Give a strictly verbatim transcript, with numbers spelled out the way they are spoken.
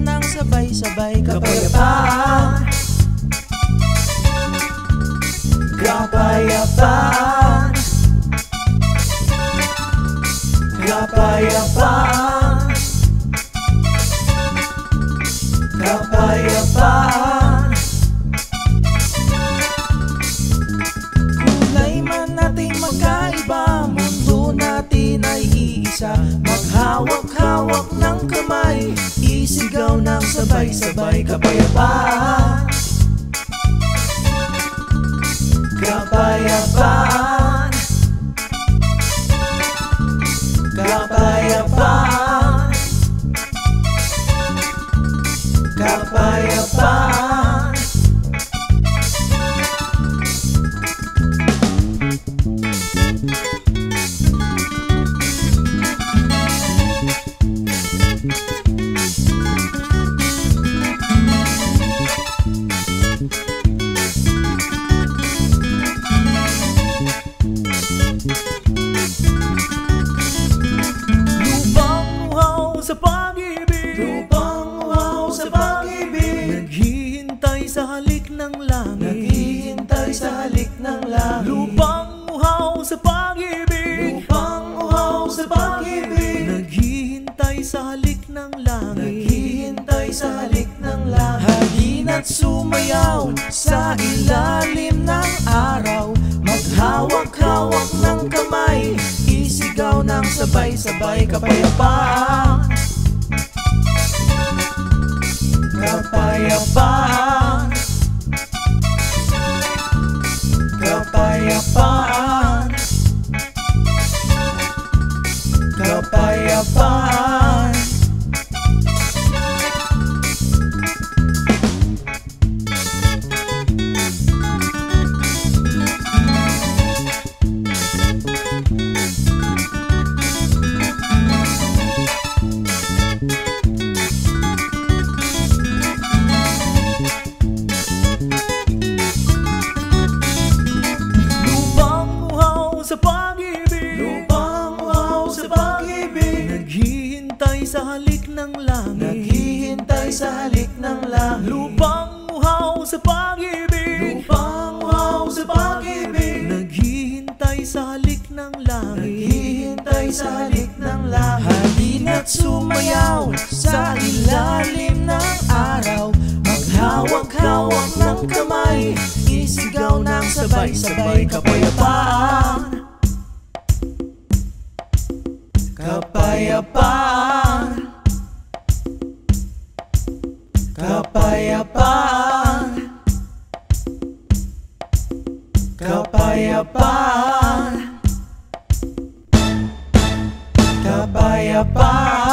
ng sabay-sabay. Kapayapaan, kapayapaan, kapayapaan, kapayapaan. Kulay man nating magkaiba, mundo natin ay iisa. Maghawak-hawak ng kamay, isigaw ng sabay-sabay. Kapayapaan, kapayapaan, kapayapaan, kapayapaan. Sa pag-ibig, Lupang uhaw sa pag-ibig, naghihintay sa halik ng langit. naghihintay sa halik ng langit. Lupang uhaw sa pag-ibig, Lupang uhaw sa pag-ibig, naghihintay sa halik ng langit. naghihintay sa halik ng langit. Hagin at sumayaw sa ilalim ng araw, maghawak-hawak ng kamay, isigaw ng sabay-sabay. Kapayapaan, kapayapaan, kapayapaan, kapayapaan. Sa pag-ibig, Lupang uhaw sa pag-ibig, naghihintay sa halik ng langit. naghihintay sa halik ng langit. Lupang uhaw sa pag-ibig, Lupang uhaw sa pag-ibig, naghihintay sa halik ng langit. naghihintay sa halik ng langit. Hagin at sumayaw sa ilalim ng araw, maghawak-hawak ng kamay, isigaw ng sabay-sabay. Kapayapaan, kapayapaan, kapayapaan, kapayapaan, kapayapaan.